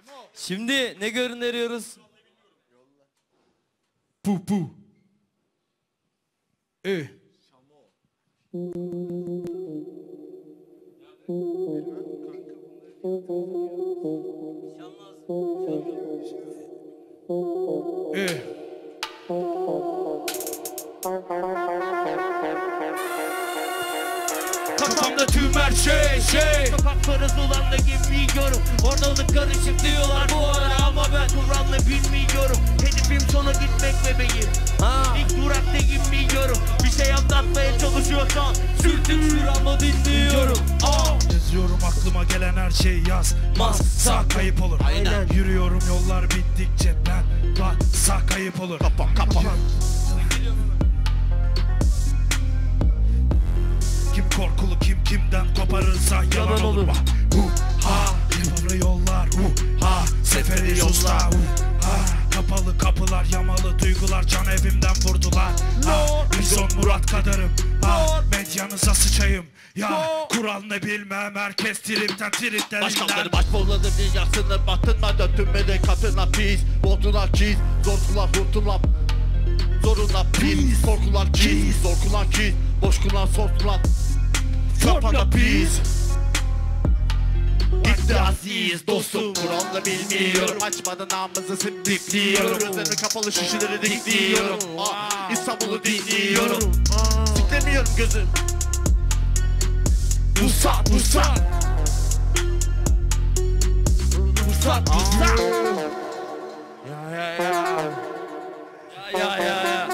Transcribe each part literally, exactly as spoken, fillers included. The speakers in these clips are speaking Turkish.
Şimdi ne gönderiyoruz? Pu pu. E. E. Kafamda tüm her şey şey Sokakları sulandı bilmiyorum. Ortalık karışık diyorlar bu ara ama ben Kur'an'la bilmiyorum. Hedefim sona gitmek bebeğim. Ha. İlk duraktayım biliyorum. Bir şey anlatmaya çalışıyorsan sürtük şuramı dinliyorum. Aa. Yazıyorum aklıma gelen her şeyi yaz. Sağ kayıp olur. Aynen. Yürüyorum yollar bittikçe ben sağ kayıp olur. Kapa kapa. Kim korkulu kim kimden koparırsa yalan, yalan olur. olur. Uh, ha, yılları yollar. Uh, ha, seferi yollar. Uh, ha, kapalı kapılar, yamalı duygular, can evimden vurdular. Ha, bir son Murat kadarım. Ha, medyanıza sıçayım. Ya kural ne bilmem, herkes tripten triplerinden. Başkanları başbolladı dünyasını batınma döndürme de katına pis. Bolduna kiz, zorkular hurtular. Zoruna pis, korkular kiz, zor kullan kiz, boş kullan sos kullan. Kafanda pis. Gitti aziz dostum, kuralını bilmiyorum. Açmadan namazı simdikliyorum. Gözlerimi kapalı şişeleri dikliyorum. Aa, İstanbul'u dinliyorum. Siklemiyorum gözüm. Musat, musat. Musat, musat. Ya ya ya. Ya ya ya.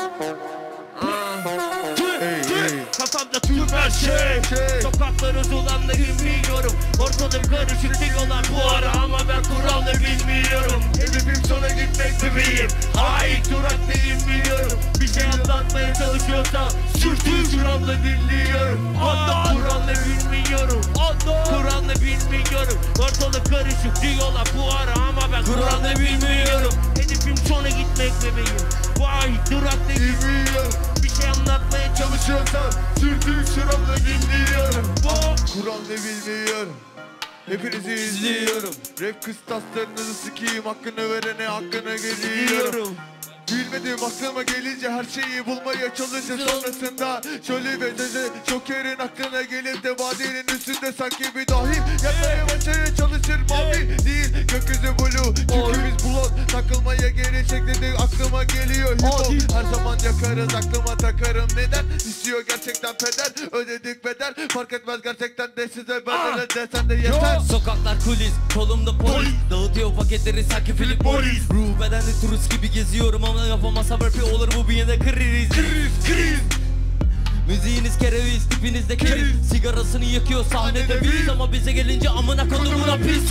Kafamda tüm her şey, şey. Sokakları sulandı bilmiyorum. Ortalık karışık diyorlar bu ara ama ben kuralını bilmiyorum. Hedefim sona gitmek bebeğim. Ha ilk duraktayım biliyorum. Bir şey anlatmaya çalışıyorsam sürtüğü şuramla dinliyorum. Aa kuralını bilmiyorum. Kuralını bilmiyorum. Ortalık karışık diyorlar bu ara ama ben kuralını bilmiyorum. Hedefim sona gitmek bebeğim. Vay duraktayım biliyorum. Bir şey anlatmaya çalışıyorsam sürtüğü şuramla dinliyorum. Kur'an'da bilmiyorum. Hepinizi izliyorum. Rap kıstaslarınızı sikiyim. Hakkını verene hakkına geliyorum. Bilmedim aklıma gelince her şeyi bulmaya çalışır. Sonrasında şöyle ve deze Joker'in aklına gelip de vadenin üstünde sanki bir dahil. Yapmaya başarıya çalışır mavi değil gökyüzü blue. Çünkü biz blond takılmaya gelecek dedi aklıma geliyor. Hip her zaman yakarız aklıma takarım. Neden? İstiyor gerçekten peder. Ödedik bedel fark etmez gerçekten de size benden de desen de yeter. Sokaklar kulis, kolumda polis. Dağıtıyor paketleri sanki Philip Morris. Ruh bedende turist gibi geziyorum ama kafama sabır bir olur bu bir yine kriz. Kriz, kriz. Müziğiniz kereviz, tipinizde keriz. Sigarasını yakıyor sahnede biz ama bize gelince amına kodumuna pis.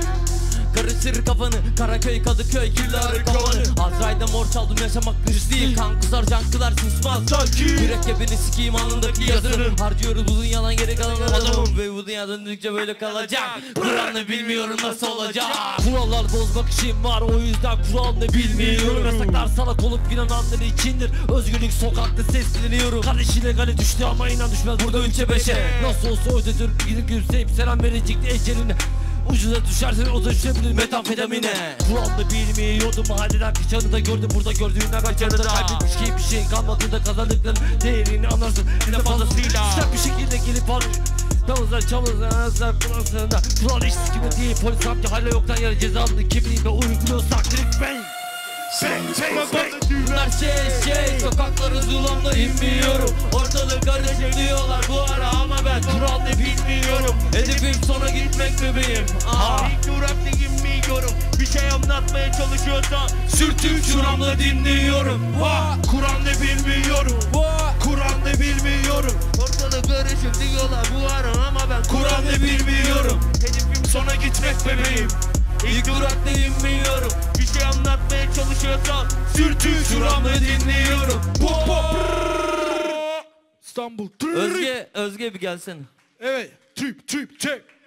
Karıştır kafanı, Karaköy, Kadıköy, kirler kafanı. Azrail'de mor çaldım yaşamak güç değil. Kan kızar, cankılar susmaz. Mürekkebini sikiyim alnındaki yazının. Harcıyoruz uzun yalan geri kalan adamım. Ve bu dünya döndükçe böyle kalacak. Kur'an'ı bilmiyorum nasıl olacak. Kurallar bozmak işim var o yüzden Kur'an'ı bilmiyorum. Yasaklar salak olup inananlar içindir. Özgürlük sokakta sesleniyorum. Kardeş ilegali düştü ama inan düşmez burada üçe beşe. Nasıl olsa ödedir gidip gülseyip selam verecekti eceline. Ucuna düşersen o da düşebilir metamfetamine. Kur'an'da bilmiyordum mahalleden kaçanı da gördüm. Burada gördüğünden kaçanı da kaybetmiş ki bir şeyin kalmadığında kazandıkların değerini anlarsın en de fazlasıyla. Sen bir şekilde gelip al Davuzlar çamurlar arasında kulağısında. Kur'an iş sikimi değil polis amca hala yoktan yere cezanını kimliğinde uyguluyorsak direkt bang. Bang bang bang. Bunlar şey şey sokakları zulamla inmiyorum. Ortalık karışık diyorlar bu ara ama ben Kur'an'ı bilmiyorum. Hedefim sona gitmek bebeğim. Aa ilk duraktayım biliyorum. Bir şey anlatmaya çalışıyorsa sürtüp şuramla dinliyorum. Vah Kur'an'ı bilmiyorum. Vah Kur'an'ı bilmiyorum. Ortalık karışık diyorlar bu ara ama ben Kur'an'ı bilmiyorum. Hedefim sona gitmek bebeğim. İlk duraktayım biliyorum. Bir şey anlatmaya çalışıyorsam sürtüğü şuramı dinliyorum. Pop pop. İstanbul. Özge, Özge bir gelsene. Evet. Trip trip check.